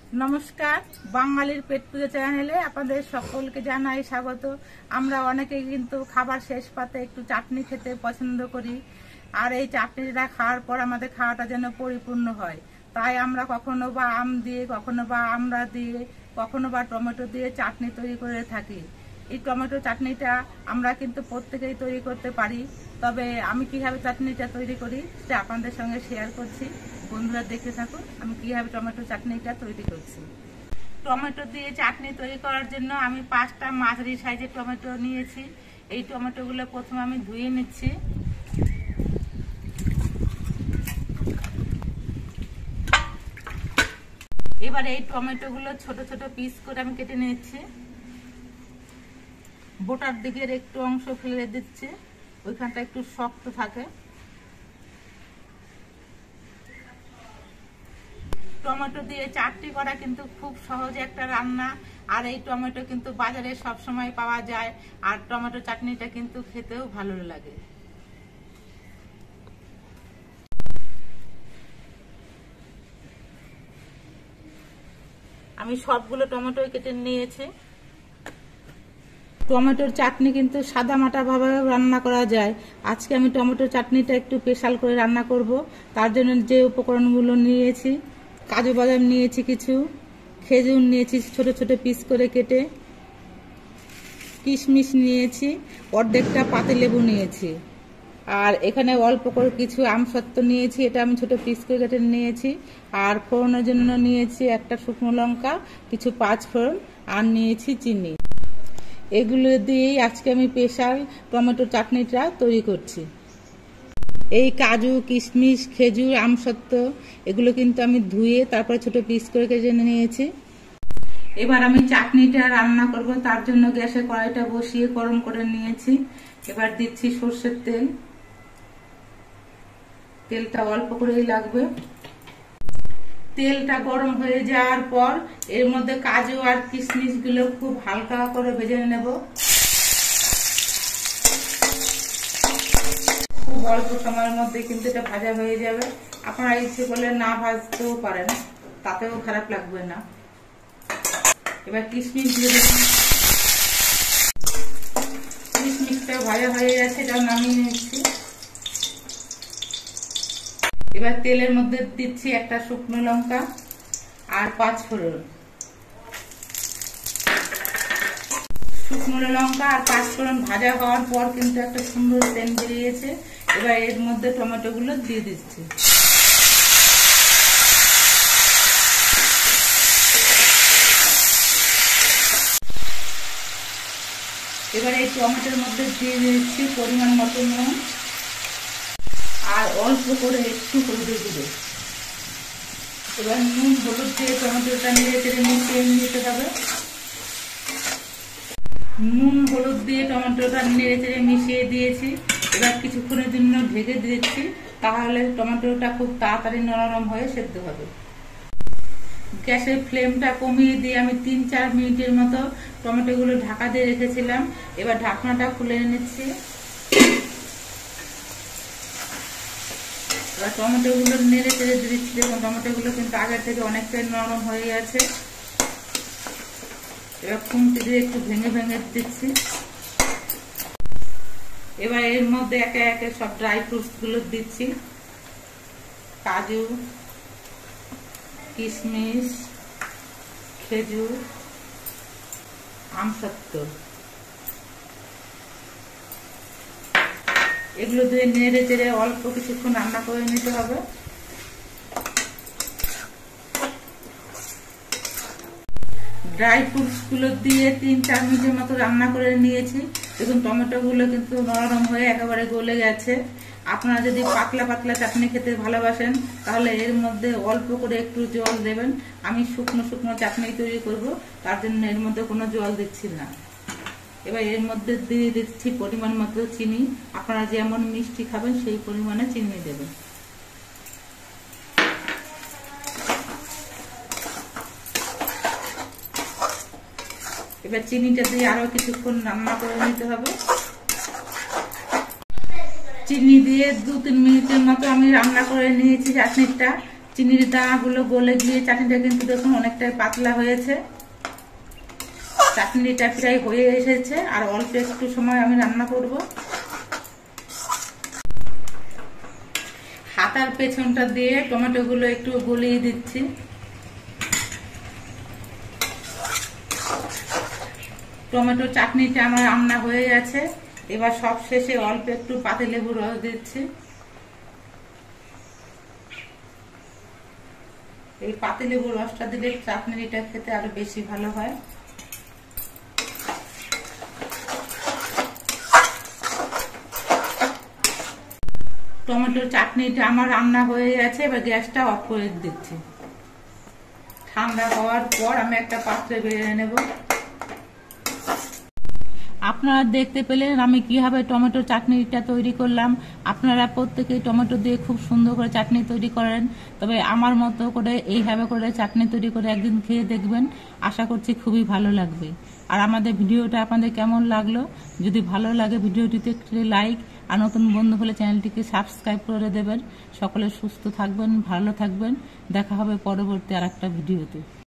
নমস্কার, বাঙালির পেট পুজো চ্যানেলে আপনাদের সকলকে জানাই স্বাগত। আমরা অনেকেই কিন্তু খাবার শেষ পাতে একটু চাটনি খেতে পছন্দ করি, আর এই চাটনিটা খাওয়ার পর আমাদের খাওয়াটা যেন পরিপূর্ণ হয়। তাই আমরা কখনো বা আম দিয়ে, কখনো বা আমড়া দিয়ে, কখনো বা টমেটো দিয়ে চাটনি তৈরি করে থাকি। এই টমেটো চাটনিটা আমরা কিন্তু প্রত্যেকেই তৈরি করতে পারি, তবে আমি কিভাবে চাটনিটা তৈরি করি সেটা আপনাদের সঙ্গে শেয়ার করছি। বন্ধুরা দেখতে থাকুন আমি কিভাবে টমেটো চাটনিটা তৈরি করছি। টমেটো দিয়ে চাটনি তৈরি করার জন্য আমি 5টা মাঝারি সাইজের টমেটো নিয়েছি। এই টমেটোগুলো প্রথমে আমি ধুয়ে নিচ্ছি। এবার এই টমেটোগুলো ছোট ছোট পিস করে আমি কেটে নিচ্ছি। বোটার দিকের একটু অংশ ফেলে দিচ্ছি, ওইখানটা একটু শক্ত থাকে। টমেটো দিয়ে চাটনি করা কিন্তু খুব সহজ একটা রান্না, আর এই টমেটো কিন্তু বাজারে সব সময় পাওয়া যায়, আর টমেটো চাটনিটা কিন্তু খেতেও ভালো লাগে। আমি সবগুলো টমেটো কেটে নিয়েছি। টমেটোর চাটনি কিন্তু সাদা মাটা ভাবে রান্না করা যায়। আজকে আমি টমেটোর চাটনিটা একটু স্পেশাল করে রান্না করব। তার জন্য যে উপকরণগুলো নিয়েছি, কাজু বাদাম নিয়েছি কিছু, খেজুর নিয়েছি ছোট ছোট পিস করে কেটে, কিশমিশ নিয়েছি, অর্ধেকটা পাতিলেবু নিয়েছি, আর এখানে অল্প করে কিছু আমসত্ত্ব নিয়েছি, এটা আমি ছোট পিস করে কেটে নিয়েছি। আর ফোড়নের জন্য নিয়েছি একটা শুকনো লঙ্কা, কিছু পাঁচফোড়ন, আর নিয়েছি চিনি। এগুলো দিয়েই আজকে আমি স্পেশাল টমেটো চাটনিটা তৈরি করছি। এই কাজু, কিশমিশ, খেজুর, আমসত্ত্ব এগুলো কিন্তু আমি ধুয়ে তারপরে ছোট পিস করে কেটে নিয়েছি। এবার আমি চাটনিটা রান্না করব, তার জন্য গ্যাসে কড়াইটা বসিয়ে গরম করে নিয়েছি। এবার দিচ্ছি সরষের তেল। তেলটা অল্প করেই লাগবে। তেলটা গরম হয়ে যাওয়ার পর এর মধ্যে কাজু আর কিশমিশ গুলো খুব হালকা করে ভেজে নেব। খুব অল্প সময়ের মধ্যে কিন্তু এটা ভাজা হয়ে যাবে। আপনারা ইচ্ছে করলে না ভাজতেও পারেন, তাতেও খারাপ লাগবে না। এবার কিশমিশ দিয়ে দেবেন। কিশমিশটা ভাজা হয়ে গেছে, এটা নামিয়ে নিচ্ছি। এবার তেলের মধ্যে দিচ্ছি একটা শুকনো লঙ্কা আর পাঁচফোড়ন। শুকনো লঙ্কা আর পাঁচফোড়ন ভাজা হওয়ার পর কিন্তু একটা সুন্দর সেন্ট বেরিয়েছে। এবার এর মধ্যে টমেটো গুলো দিয়ে দিচ্ছি। এবার এই টমেটোর মধ্যে দিয়ে দিচ্ছি পরিমাণ মতো নুন, আর অল্প করে একটু হলুদ দেবো। এবার নুন হলুদ দিয়ে টমেটোটা নেড়ে চেড়ে মিশিয়ে নিতে হবে। নুন হলুদ দিয়ে টমেটোটা নেড়ে চেড়ে মিশিয়ে দিয়েছি। এবার কিছুক্ষণের জন্য ঢেকে দিয়েছি, তাহলে টমেটোটা খুব তাড়াতাড়ি নরম হয়ে সেদ্ধ হবে। গ্যাসের ফ্লেমটা কমিয়ে দিয়ে আমি 3-4 মিনিটের মতো টমেটোগুলো ঢাকা দিয়ে রেখেছিলাম। এবার ঢাকনাটা খুলে নিচ্ছি। এবার টমেটো গুলো নেড়ে চেড়ে দিচ্ছি। এবং টমেটো গুলো কিন্তু আগের থেকে অনেকটাই নরম হয়ে গেছে। এবার খুন্তি দিয়ে একটু ভেঙে ভেঙে দিচ্ছি। এবার এর মধ্যে একে একে সব ড্রাই ফ্রুটস গুলো দিচ্ছি। কাজু, কিশমিশ, খেজুর, আমসত্ত্ব এগুলো দিয়ে নেড়ে চেড়ে অল্প কিছুক্ষণ রান্না করে নিতে হবে। ড্রাই ফ্রুটস গুলো দিয়ে 3-4 মিনিটের মতো রান্না করে নিয়েছি। দেখুন টমেটো গুলো কিন্তু নরম হয়ে একেবারে গলে গেছে। আপনারা যদি পাতলা পাতলা চাটনি খেতে ভালোবাসেন তাহলে এর মধ্যে অল্প করে একটু জল দেবেন। আমি শুকনো শুকনো চাটনি তৈরি করব, তার জন্য এর মধ্যে কোনো জল দিচ্ছি না। এবার এর মধ্যে দিয়ে দিচ্ছি পরিমাণ মতো চিনি। আপনারা যেমন মিষ্টি খাবেন সেই পরিমাণে চিনি দেবেন। এবার চিনিটা দিয়ে আরো কিছুক্ষণ রান্না করে নিতে হবে। চিনি দিয়ে 2-3 মিনিটের মতো আমি রান্না করে নিয়েছি চাটনিটা। চিনির দানাগুলো গলে গিয়ে চাটনিটা কিন্তু দেখুন অনেকটাই পাতলা হয়েছে। চাটনিটা প্রায় হয়ে এসেছে, আর অল্প একটু সময় আমি রান্না করব। হাতার পেছনটা দিয়ে টমেটোগুলো একটু গলিয়ে দিচ্ছি। টমেটো চাটনিটা আমার রান্না হয়ে গেছে। এবার সব শেষে অল্প একটু পাতিলেবুর রস দিচ্ছি। এই পাতিলেবুর রসটা দিলে চাটনিটা খেতে আরো বেশি ভালো হয়। টমেটোর চাটনিটা আমার রান্না হয়ে গেছে। এবার গ্যাসটা অফ করে দিচ্ছি। ঠান্ডা হওয়ার পর আমি একটা পাত্রে বেড়ে নেব। আপনারা দেখতে পেলেন আমি কিভাবে টমেটো চাটনিটা তৈরি করলাম। আপনারা প্রত্যেকেই টমেটো দিয়ে খুব সুন্দর করে চাটনি তৈরি করেন, তবে আমার মতো করে এইভাবে করে চাটনি তৈরি করে একদিন খেয়ে দেখবেন। আশা করছি খুবই ভালো লাগবে। আর আমাদের ভিডিওটা আপনাদের কেমন লাগলো, যদি ভালো লাগে ভিডিওটিতে একটি লাইক, আর নতুন বন্ধু হলে চ্যানেলটিকে সাবস্ক্রাইব করে দেবেন। সকলে সুস্থ থাকবেন, ভালো থাকবেন। দেখা হবে পরবর্তী আরেকটা ভিডিওতে।